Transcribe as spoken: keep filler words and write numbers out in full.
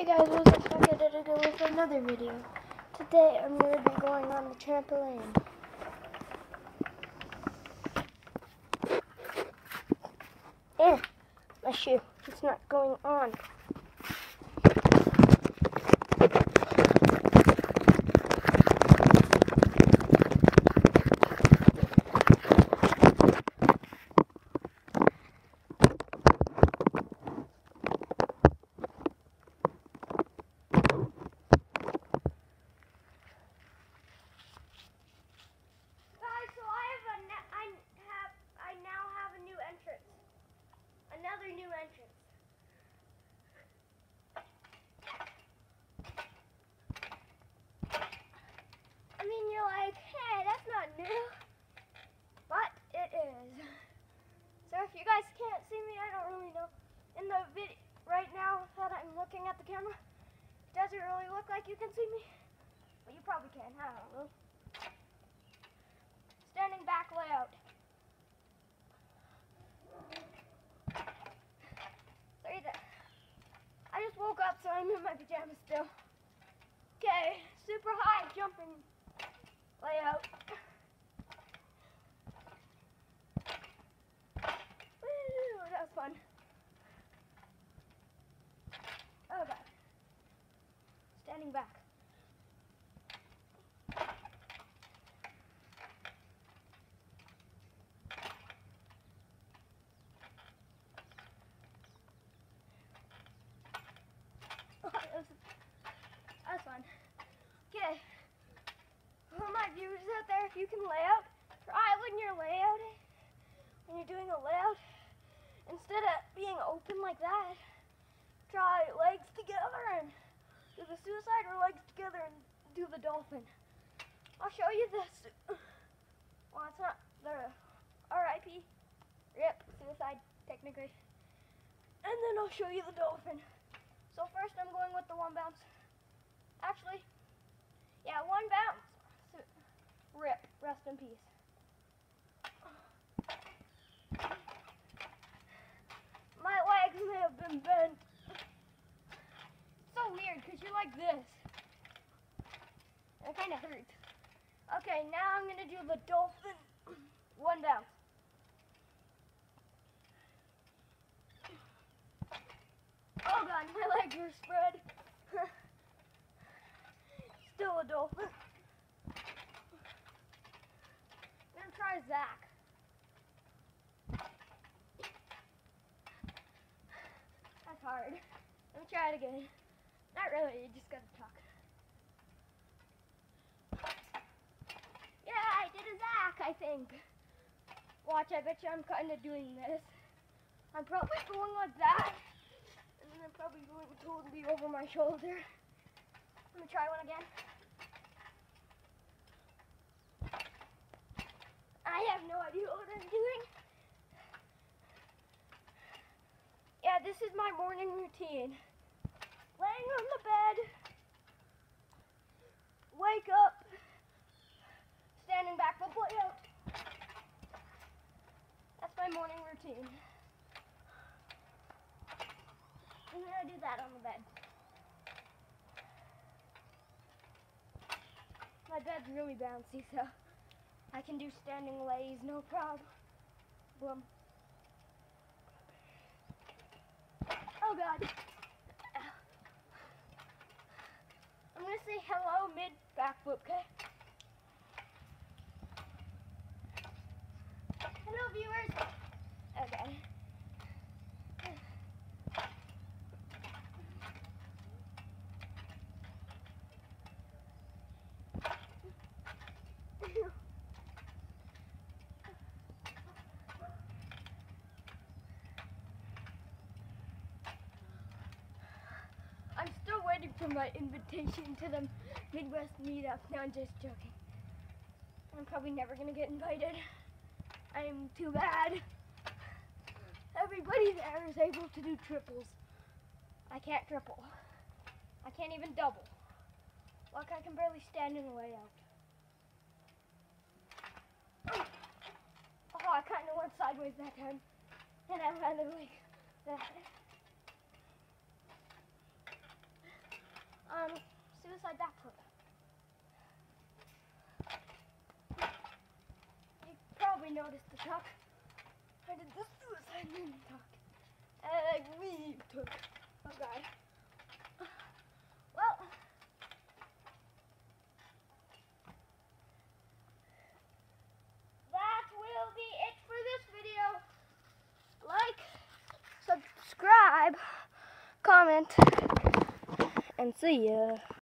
Hey guys, what's up? Back at it again with another video. Today I'm going to be going on the trampoline. Eh, my shoe. It's not going on. Another new entrance. I mean, you're like, hey, that's not new. But it is. So if you guys can't see me, I don't really know. In the video right now that I'm looking at the camera, it doesn't really look like you can see me. But you probably can, I don't know. Standing back layout. I just woke up, so I'm in my pajamas still. Okay, super high jumping layout. Woo, that was fun. Oh god. Standing back. That's fun. Okay. For my viewers out there, if you can lay out, try when you're layout, when you're doing a layout, instead of being open like that, try legs together and do the suicide, or legs together and do the dolphin. I'll show you this. Well, it's not the R I P, rip, suicide, technically. And then I'll show you the dolphin. So first I'm going with the one bounce. Actually, yeah, one bounce. Rip, rest in peace. My legs may have been bent. It's so weird because you're like this. It kind of hurts. Okay, now I'm going to do the dolphin. One bounce. Oh god, my legs are spread. Still a dolphin. I'm gonna try Zach. That's hard. Let me try it again. Not really, you just gotta talk. Yeah, I did a Zach, I think. Watch, I bet you I'm kinda doing this. I'm probably going like that. And then I'm probably going totally over my shoulder. Let me try one again. I have no idea what I'm doing. Yeah, this is my morning routine. Laying on the bed, wake up, standing back with layout. That's my morning routine. And then I do that on the bed. My bed's really bouncy, so I can do standing lays, no problem. Boom. Oh god. I'm gonna say hello mid back flip, okay? Hello viewers. Okay. I'm still waiting for my invitation to the Midwest meetup. No, I'm just joking. I'm probably never gonna get invited. I'm too bad. Everybody there is able to do triples. I can't triple. I can't even double. Look, I can barely stand in the layout. Oh, I kind of went sideways that time. And I landed like that. noticed the tuck. I did the suicide moon tuck. And I weave took. Oh god. Well, that will be it for this video. Like, subscribe, comment, and see ya.